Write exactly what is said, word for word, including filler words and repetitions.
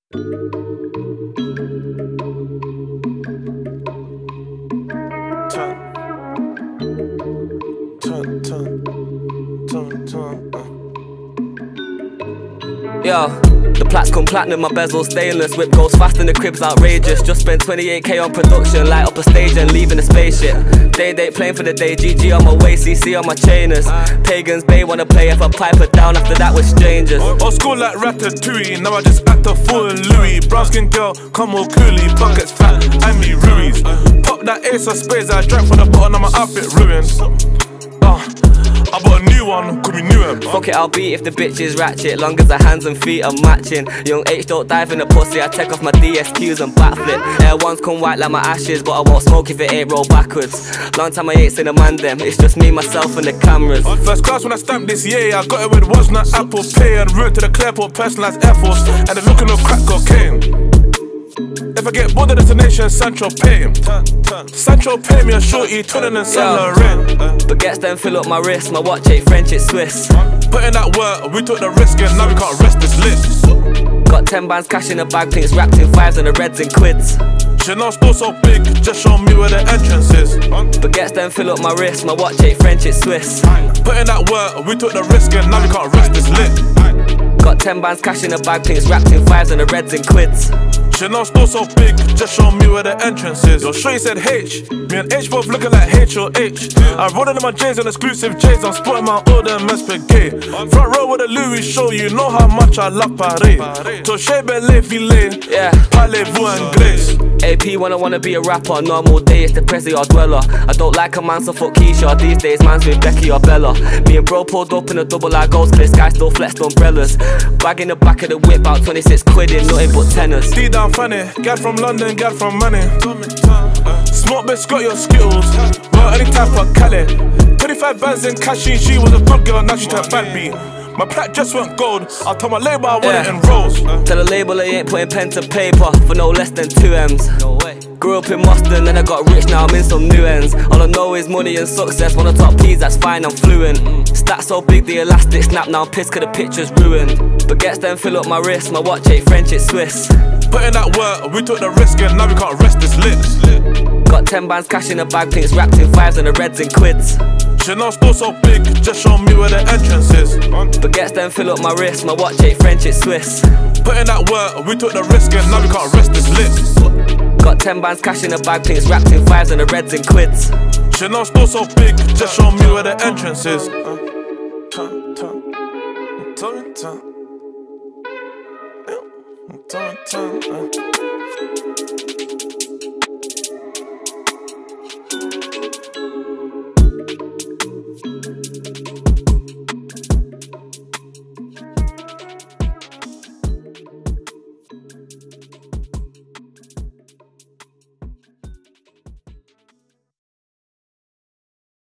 Yo, the plaques come platinum, my bezel stainless. Whip goes fast and the crib's outrageous. Just spent twenty-eight K on production, light up a stage and leaving a spaceship. Day date playing for the day, G G on my waist, C C on my chainers. Pagans, they wanna play if I pipe it down, after that we're strangers. Old school like Ratatouille, now I just act a fool in Louis. Brown skin girl, come all coolie, buckets fat, and me Ruiz. Pop that ace of spades, I drank from the bottom of my outfit ruined. Uh, I bought a new one, could be new em. Fuck it, I'll beat if the bitch is ratchet, long as the hands and feet are matching. Young H don't dive in the pussy, I take off my D S Qs and backflip. Air ones come white like my ashes, but I won't smoke if it ain't roll backwards. Long time I ain't seen a man them, it's just me, myself and the cameras. First class when I stamped this year, I got it with was not Apple Pay. And route to the Clearport, personalised Air Force, and the looking of crack cocaine. If I get bored of destination, Sancho pay. Sancho pay me a shorty, twinning and Saint Laurent. Baguettes then fill up my wrist, my watch ain't French, it's Swiss. Put in that work, we took the risk and now we can't rest this lit. Got ten bands cash in a bag, pinks wrapped in fives and the reds in quids. Chanel store so big, just show me where the entrance is. Baguettes then fill up my wrist, my watch ain't French, it's Swiss. Put in that work, we took the risk and now we can't rest this lit. Got ten bands cash in a bag, pinks wrapped in fives and the reds in quids. Chanel store so big, just show me where the entrance is. Your shorty said H, me and H both looking like H or H. I rolled in my J's on exclusive J's, I'm sporting my order and spaghetti. Front row with a Louis show, you know how much I love Paris. Touché belle filet, yeah. Parlez-vous anglais. A P when I wanna be a rapper, normal day it's the Presley or Dweller. I don't like a man so fuck Keisha, these days man's with Becky or Bella. Me and bro pulled up in a double like ghost, this guy still flexed umbrellas. Bag in the back of the whip, about twenty-six quid in nothing but tenors. D down funny, gal from London, gal from money. Smoke bitch got your skills, well any type of Cali. Twenty-five bands in cash, she, she was a good girl, now she turned bad beat. My plat just went gold, I told my label I want yeah. it in rolls. Tell the label I ain't putting pen to paper for no less than two M's. No way. Grew up in Boston, then I got rich, now I'm in some new ends. All I know is money and success, one of the top P's, that's fine, I'm fluent. Stats so big, the elastic snap, now I'm pissed cause the picture's ruined. Baguettes then fill up my wrist, my watch ain't French, it's Swiss. Put in that work, we took the risk and now we can't rest this lit. Got ten bands cash in a bag, pinks wrapped in fives and the reds in quids. Chanel store so big, just show me where the entrance is. Baguettes then fill up my wrist, my watch ain't French, it's Swiss. Put in that work, we took the risk and now we can't rest this lit. Got ten bands cash in a bag, pinks wrapped in fives and the reds in quids. Chanel store so big, just show me where the entrance is. Turn, turn, turn, turn, turn, turn, turn.